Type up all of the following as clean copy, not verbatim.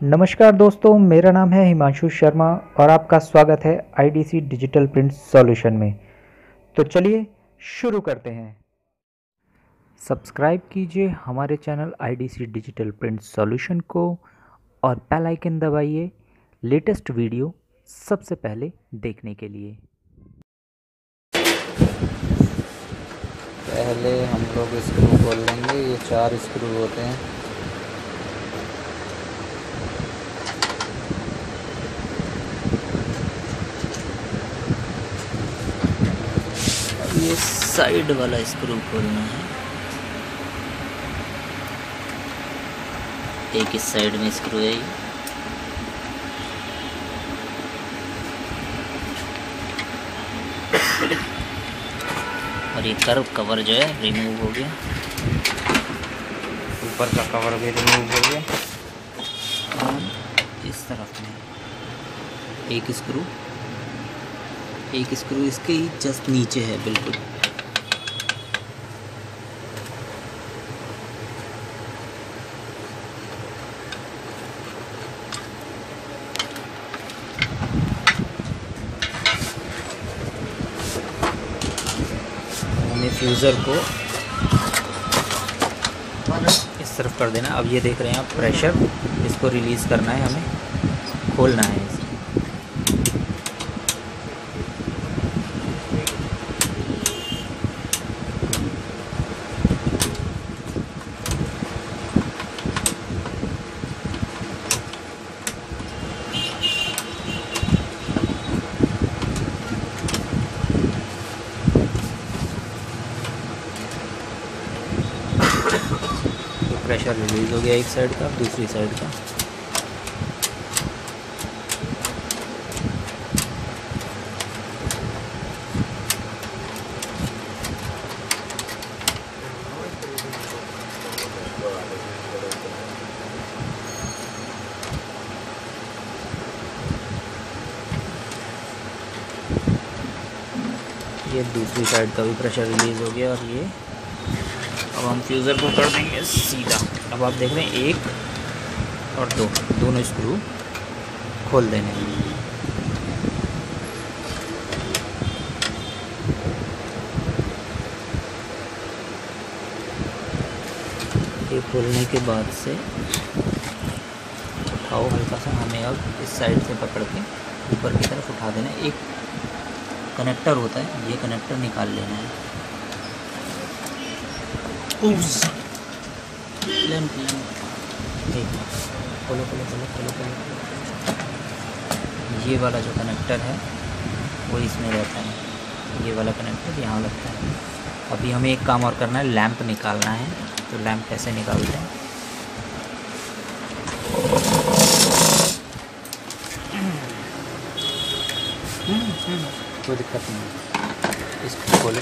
नमस्कार दोस्तों, मेरा नाम है हिमांशु शर्मा और आपका स्वागत है आईडीसी डिजिटल प्रिंट सॉल्यूशन में। तो चलिए शुरू करते हैं। सब्सक्राइब कीजिए हमारे channel IDC digital print solution को और बेल आइकन दबाइए लेटेस्ट वीडियो सबसे पहले देखने के लिए। पहले हम लोग स्क्रू खोल लेंगे। ये 4 स्क्रू होते हैं। ये साइड वाला स्क्रू खोलना है। एक इस साइड में स्क्रू है और ये कर्व कवर जो है रिमूव हो गया। ऊपर का कवर भी रिमूव हो गया। और इस तरफ में एक स्क्रू इसके ही जस्ट नीचे है बिल्कुल। हमें फ्यूज़र को इस तरफ कर देना। अब ये देख रहे हैं आप प्रेशर, इसको रिलीज़ करना है, हमें खोलना है इसे। प्रेशर रिलीज़ हो गया एक साइड का, दूसरी साइड का। ये दूसरी साइड का भी प्रेशर रिलीज़ हो गया और ये अब हम फ्यूज़र को कर देंगे सीधा। अब आप देख रहे हैं 1 और 2 दोनों स्क्रू खोल देने। ये खोलने के बाद से उठाओ हल्का सा। हमें अब इस साइड से पकड़ के ऊपर की तरफ उठा देना। एक कनेक्टर होता है, ये कनेक्टर निकाल लेना है। खोलो। ये वाला जो कनेक्टर है वो इसमें रहता है। ये वाला कनेक्टर यहाँ लगता है। अभी हमें एक काम और करना है, लैंप निकालना है। तो लैंप कैसे निकालते हैं? कोई दिक्कत नहीं। इसको खोले,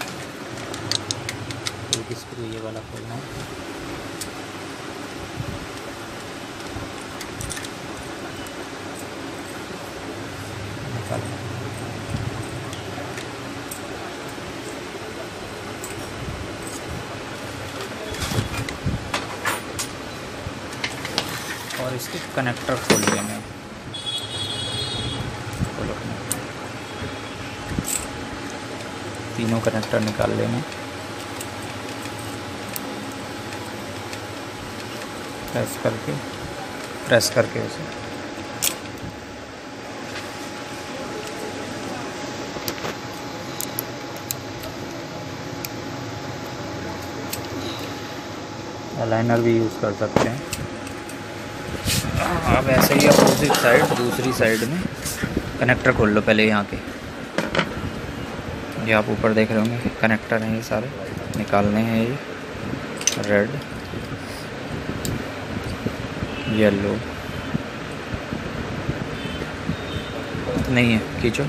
एक स्क्रू ये वाला खोलना है। निकालना है। और इसके कनेक्टर खोल लेना है। तीनों कनेक्टर निकाल लेना। प्रेस करके उसे अलाइनर भी यूज़ कर सकते हैं। अब ऐसे ही अपोजिट साइड, दूसरी साइड में कनेक्टर खोल लो पहले यहाँ के। ये आप ऊपर देख रहे होंगे कनेक्टर हैं, ये सारे निकालने हैं। ये रेड, येलो नहीं है, खींचो।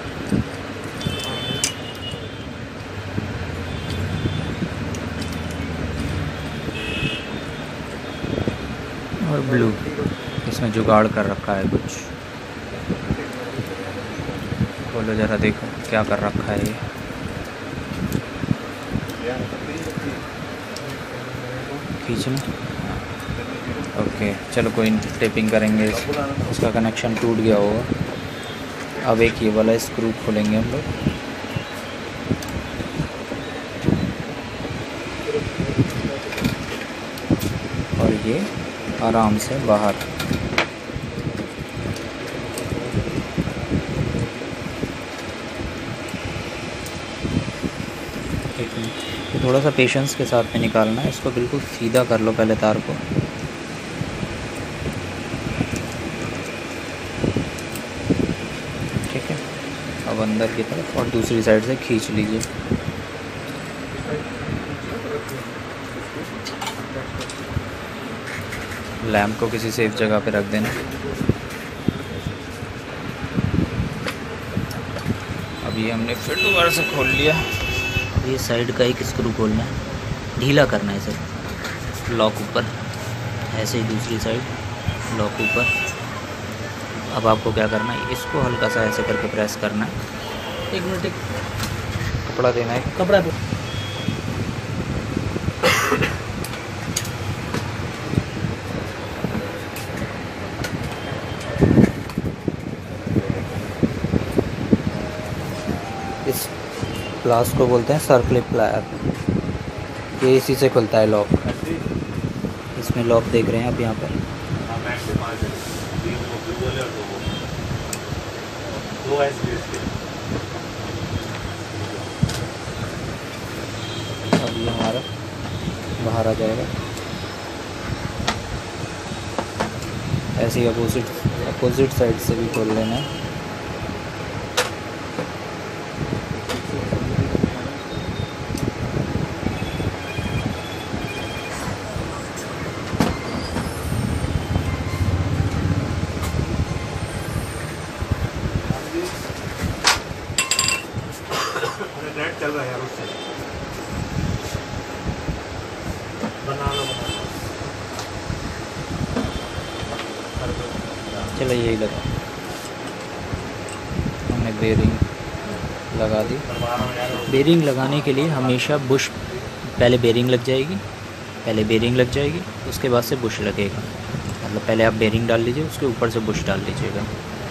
और ब्लू, इसमें जुगाड़ कर रखा है कुछ। खोलो ज़रा, देखो क्या कर रखा है ये। खींचना ओके चलो कोई नहीं, टेपिंग करेंगे। इसका कनेक्शन टूट गया होगा। अब एक ये वाला स्क्रू खोलेंगे हम लोग। और ये आराम से बाहर। तो थोड़ा सा पेशेंस के साथ में निकालना है इसको। बिल्कुल सीधा कर लो पहले तार को। ठीक है, अब अंदर की तरफ और दूसरी साइड से खींच लीजिए। लैंप को किसी सेफ जगह पे रख देना। अभी हमने फिर दोबारा से खोल लिया। अब ये साइड का एक स्क्रू खोलना है, ढीला करना है इसे। लॉक ऊपर, ऐसे ही दूसरी साइड लॉक ऊपर। अब आपको क्या करना है, इसको हल्का सा ऐसे करके प्रेस करना है। एक मिनट, एक कपड़ा देना है, कपड़ा दो। इस प्लास को बोलते हैं सर्कलिप प्लायर। ये इसी से खुलता है लॉक। इसमें लॉक देख रहे हैं आप यहाँ पर। अब ये हमारा बाहर आ जाएगा। ऐसे ही अपोजिट साइड से भी खोल लेना है। चल रहा है यार उससे बनाना। चलो यही लगा, हमने बेरिंग लगा दी। बेरिंग लगाने के लिए हमेशा बुश, पहले बेरिंग लग जाएगी, उसके बाद से बुश लगेगा। मतलब पहले आप बेरिंग डाल लीजिए, उसके ऊपर से बुश डाल लीजिएगा।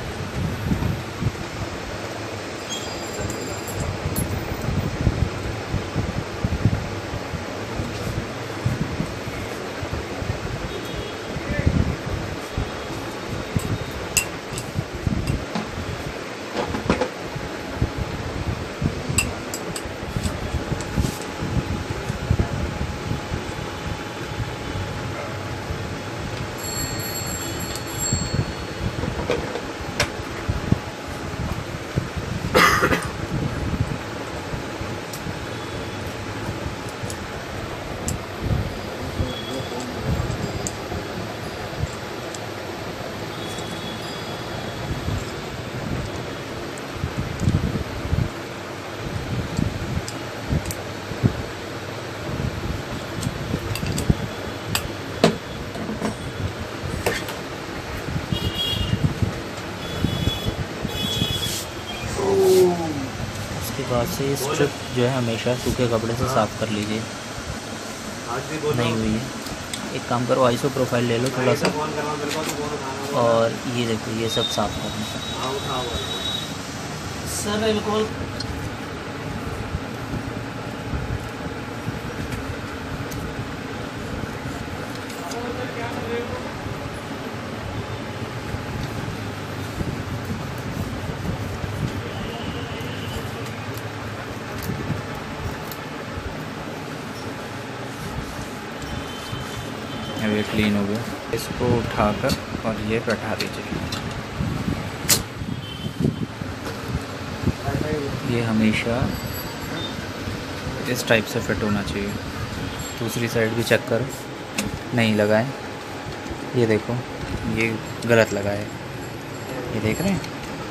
बाद से स्ट्रिप जो है हमेशा सूखे कपड़े से साफ़ कर लीजिए। नहीं हुई है, एक काम करो, आइसो प्रोफाइल ले लो थोड़ा सा, और ये देखो ये सब साफ़ करना सर। बिल्कुल ये क्लीन हो गया। इसको उठाकर और ये बैठा दीजिए। ये हमेशा इस टाइप से फिट होना चाहिए। दूसरी साइड भी चेक करो, नहीं लगाए, ये देखो ये गलत लगा है, ये देख रहे हैं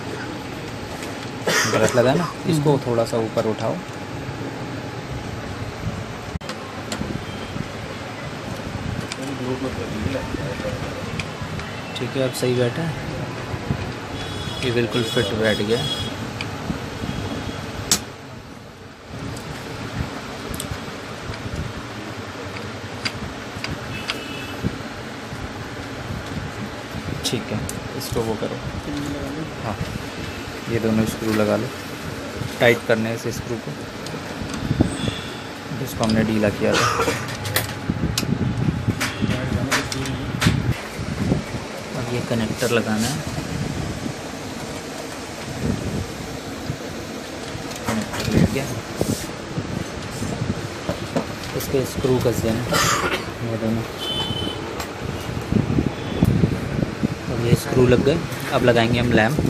गलत लगा ना। इसको थोड़ा सा ऊपर उठाओ, ठीक है, अब सही बैठा है, ये बिल्कुल फिट बैठ गया। ठीक है, इसको वो करो। हाँ, ये दोनों स्क्रू लगा लो। टाइट करने से स्क्रू को, जिसको हमने ढीला किया था। अब ये कनेक्टर लगाना है। कनेक्टर लग गया, इसके स्क्रू कस देना ये दोनों। अब ये स्क्रू लग गए। अब लगाएंगे हम लैंप।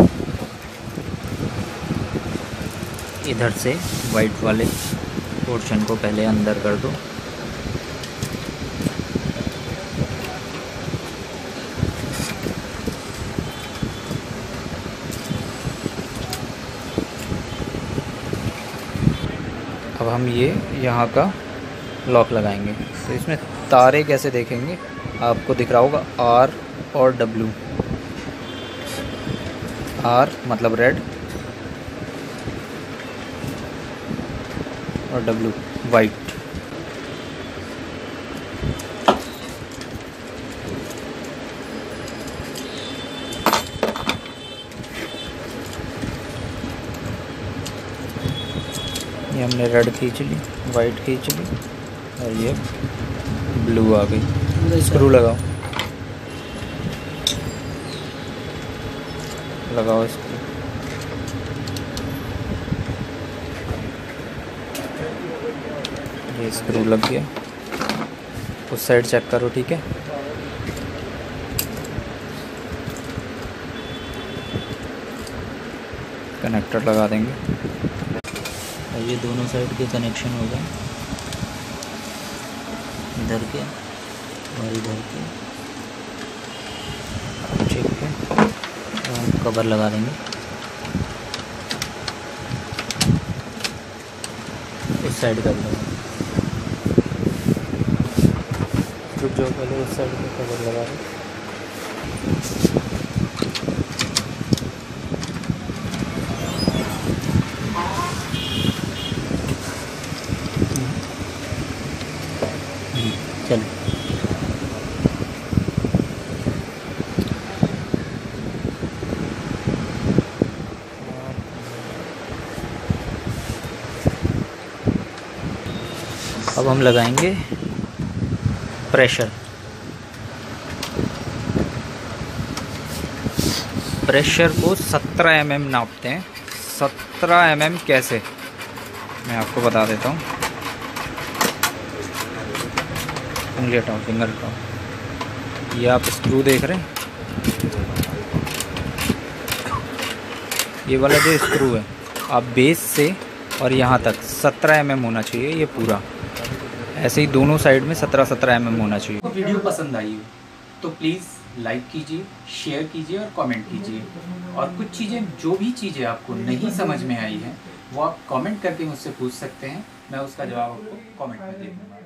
इधर से वाइट वाले पोर्शन को पहले अंदर कर दो। अब हम ये यहाँ का लॉक लगाएंगे। तो इसमें तारे कैसे देखेंगे, आपको दिख रहा होगा R और W। R मतलब रेड और W वाइट। ये हमने रेड खींच ली, वाइट खींच ली और ये ब्लू आ गई। स्क्रू लगाओ, लगाओ स्क्रू। ये स्क्रू लग गया। उस साइड चेक करो, ठीक है। कनेक्टर लगा देंगे और ये दोनों साइड के कनेक्शन हो गए, इधर के और इधर के। ठीक है, तो कवर लगा देंगे। उस साइड का भी रुक जाओ, पहले उस साइड का कवर लगा दें। चलो, अब हम लगाएंगे प्रेशर। प्रेशर को 17 mm नापते हैं। 17 mm कैसे, मैं आपको बता देता हूँ। उंगली हटाओ, फिंगर हटाओ। ये आप स्क्रू देख रहे हैं, ये वाला जो स्क्रू है, आप बेस से और यहाँ तक 17 mm होना चाहिए ये पूरा। ऐसे ही दोनों साइड में 17 mm होना चाहिए। तो वीडियो पसंद आई हो तो प्लीज़ लाइक कीजिए, शेयर कीजिए और कमेंट कीजिए। और कुछ चीज़ें, जो भी चीज़ें आपको नहीं समझ में आई हैं, वो आप कमेंट करके मुझसे पूछ सकते हैं। मैं उसका जवाब आपको कमेंट में दे दूँगा।